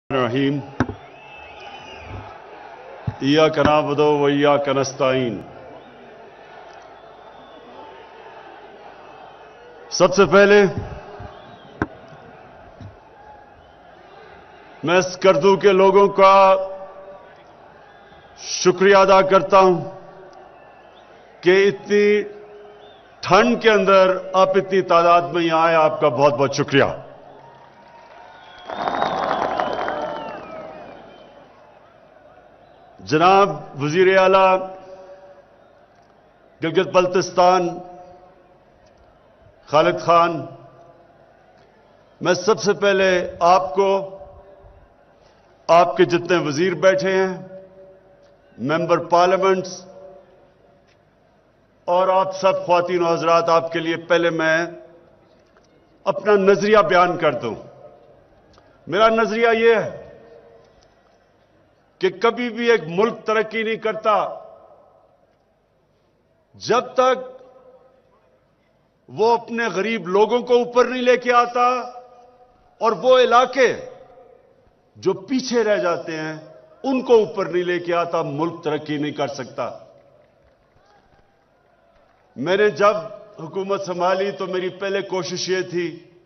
रहीम इय्याका नअबुदु व इय्याका नस्तईन। सबसे पहले मैं स्कर्दू के लोगों का शुक्रिया अदा करता हूं कि इतनी ठंड के अंदर आप इतनी तादाद में यहां आए। आपका बहुत बहुत शुक्रिया। जनाब वजीर आला गिलगित बल्तिस्तान खालिद खान, मैं सबसे पहले आपको, आपके जितने वजीर बैठे हैं, मेंबर पार्लियामेंट्स और आप सब ख्वातीन और हजरात, आपके लिए पहले मैं अपना नजरिया बयान कर दूं। मेरा नजरिया यह है कि कभी भी एक मुल्क तरक्की नहीं करता जब तक वो अपने गरीब लोगों को ऊपर नहीं लेके आता और वो इलाके जो पीछे रह जाते हैं उनको ऊपर नहीं लेके आता। मुल्क तरक्की नहीं कर सकता। मैंने जब हुकूमत संभाली तो मेरी पहले कोशिश ये थी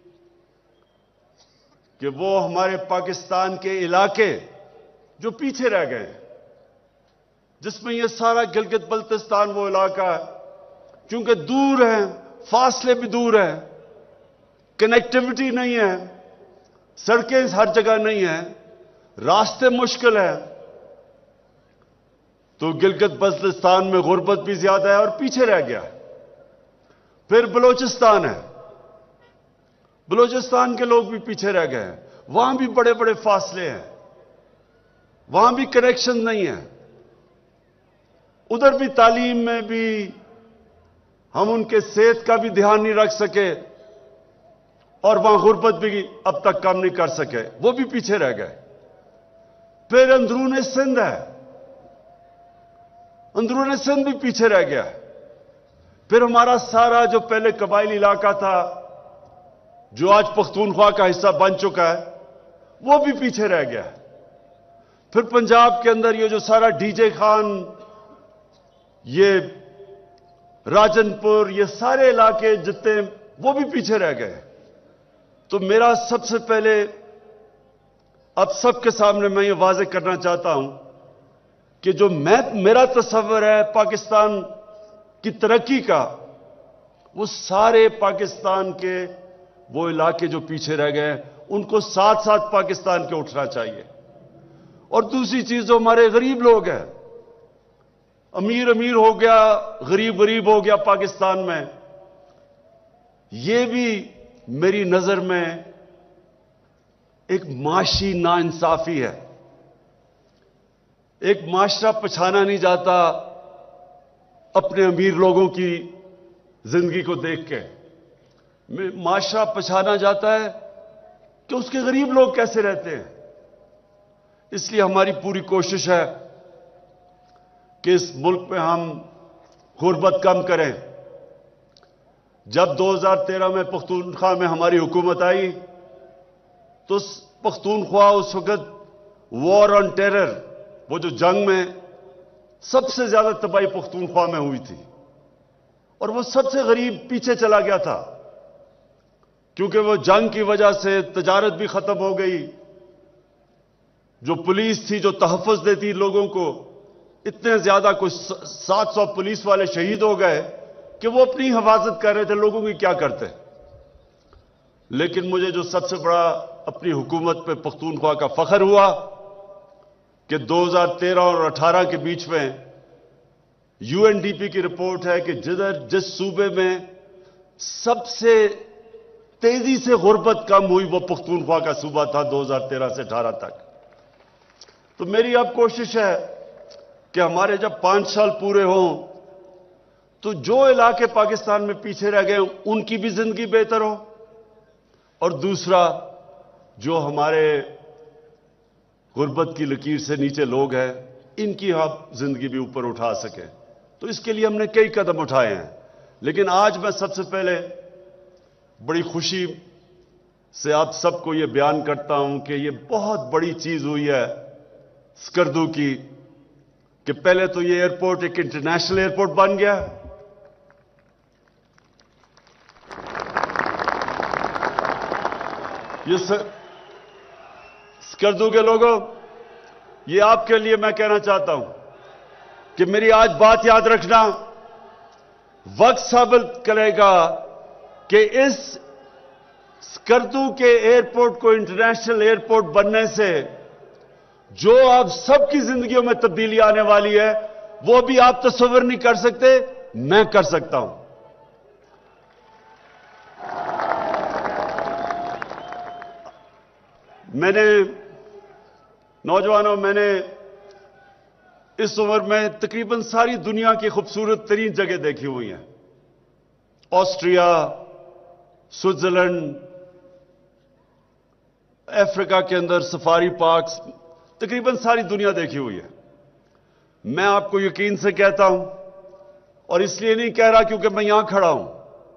कि वो हमारे पाकिस्तान के इलाके जो पीछे रह गए, जिसमें ये सारा गिलगित बल्तिस्तान वो इलाका है, क्योंकि दूर है, फासले भी दूर है, कनेक्टिविटी नहीं है, सड़कें हर जगह नहीं है, रास्ते मुश्किल है, तो गिलगित बल्तिस्तान में गुर्बत भी ज्यादा है और पीछे रह गया। फिर बलोचिस्तान है, बलोचिस्तान के लोग भी पीछे रह गए हैं, वहां भी बड़े बड़े फासले हैं, वहां भी कनेक्शन नहीं है, उधर भी तालीम में भी हम उनके सेहत का भी ध्यान नहीं रख सके और वहां गुर्बत भी अब तक कम नहीं कर सके, वो भी पीछे रह गए। फिर अंदरूनी सिंध है, अंदरूनी सिंध भी पीछे रह गया। फिर हमारा सारा जो पहले कबायली इलाका था, जो आज पख्तूनख्वा का हिस्सा बन चुका है, वो भी पीछे रह गया। फिर पंजाब के अंदर ये जो सारा डीजे खान, ये राजनपुर, ये सारे इलाके जितने, वो भी पीछे रह गए। तो मेरा सबसे पहले अब सबके सामने मैं ये वाज़ेह करना चाहता हूं कि जो मेरा तस्वर है पाकिस्तान की तरक्की का, वो सारे पाकिस्तान के वो इलाके जो पीछे रह गए उनको साथ साथ पाकिस्तान के उठना चाहिए। और दूसरी चीज, जो हमारे गरीब लोग हैं, अमीर अमीर हो गया, गरीब गरीब हो गया पाकिस्तान में, ये भी मेरी नजर में एक माशी नाइंसाफी है। एक माशरा पछाना नहीं जाता अपने अमीर लोगों की जिंदगी को देख के, माशरा पछाना जाता है कि उसके गरीब लोग कैसे रहते हैं। इसलिए हमारी पूरी कोशिश है कि इस मुल्क में हम गुर्बत कम करें। जब 2013 में पख्तूनख्वा में हमारी हुकूमत आई तो पख्तूनख्वा उस वक्त वॉर ऑन टेरर, वो जो जंग में सबसे ज्यादा तबाही पख्तूनख्वा में हुई थी और वो सबसे गरीब पीछे चला गया था, क्योंकि वो जंग की वजह से तजारत भी खत्म हो गई। जो पुलिस थी जो तहफ़्फ़ुज़ देती लोगों को, इतने ज्यादा कुछ 700 पुलिस वाले शहीद हो गए कि वो अपनी हिफाजत कर रहे थे, लोगों की क्या करते। लेकिन मुझे जो सबसे बड़ा अपनी हुकूमत पे पख्तूनख्वा का फख्र हुआ कि 2013 और 18 के बीच में यूएनडीपी की रिपोर्ट है कि जिस सूबे में सबसे तेजी से गुर्बत कम हुई वो पख्तूनख्वा का सूबा था 2013 से 18 तक। तो मेरी अब कोशिश है कि हमारे जब 5 साल पूरे हों तो जो इलाके पाकिस्तान में पीछे रह गए उनकी भी जिंदगी बेहतर हो, और दूसरा जो हमारे गुर्बत की लकीर से नीचे लोग हैं इनकी हम जिंदगी भी ऊपर उठा सकें। तो इसके लिए हमने कई कदम उठाए हैं। लेकिन आज मैं सबसे पहले बड़ी खुशी سے آپ سب کو یہ بیان کرتا ہوں کہ یہ بہت بڑی چیز ہوئی ہے سکردو کی کہ پہلے تو یہ ایئرپورٹ ایک انٹرنیشنل ایئرپورٹ بن گیا. یہ سکردو کے لوگوں، یہ آپ کے لیے میں کہنا چاہتا ہوں کہ میری آج بات یاد رکھنا. وقت ثابت کرے گا کہ اس سکردو کے ایئرپورٹ کو انٹرنیشنل ایئرپورٹ بننے سے جو آپ سب کی زندگیوں میں تبدیلی آنے والی ہے وہ بھی آپ تصور نہیں کر سکتے، میں کر سکتا ہوں. میں نے نوجوانوں، میں نے اس عمر میں تقریباً ساری دنیا کی خوبصورت ترین جگہ دیکھی ہوئی ہیں. آسٹریا، سوئٹزرلینڈ، افریقہ کے اندر سفاری پارکس، تقریباً ساری دنیا دیکھی ہوئی ہے. میں آپ کو یقین سے کہتا ہوں، اور اس لیے نہیں کہہ رہا کیونکہ میں یہاں کھڑا ہوں،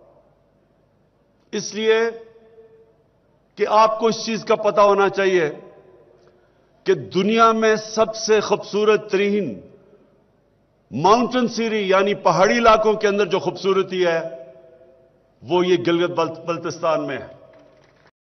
اس لیے کہ آپ کو اس چیز کا پتہ ہونا چاہیے کہ دنیا میں سب سے خوبصورت ترین ماؤنٹن سیری یعنی پہاڑی علاقوں کے اندر جو خوبصورتی ہے وہ یہ گلگت بلتستان میں ہے.